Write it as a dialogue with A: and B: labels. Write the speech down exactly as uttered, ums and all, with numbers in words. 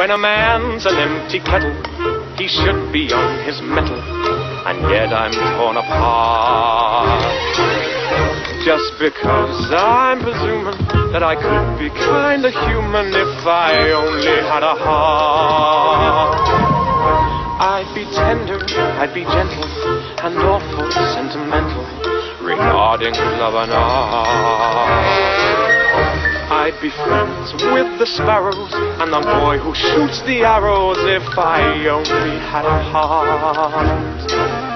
A: When a man's an empty kettle, he should be on his mettle, and yet I'm torn apart. Just because I'm presuming that I could be kinda human if I only had a heart. I'd be tender, I'd be gentle, and awful sentimental regarding love and art. I'd be friends with the sparrows and the boy who shoots the arrows if I only had a heart.